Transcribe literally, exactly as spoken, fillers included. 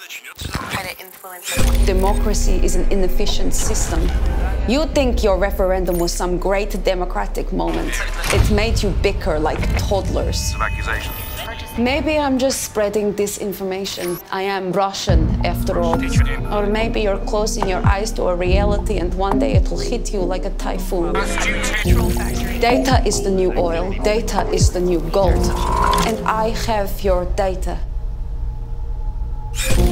Democracy is an inefficient system. You think your referendum was some great democratic moment. It made you bicker like toddlers. Maybe I'm just spreading disinformation. I am Russian, after all. Or maybe you're closing your eyes to a reality and one day it'll hit you like a typhoon. Data is the new oil. Data is the new gold. And I have your data.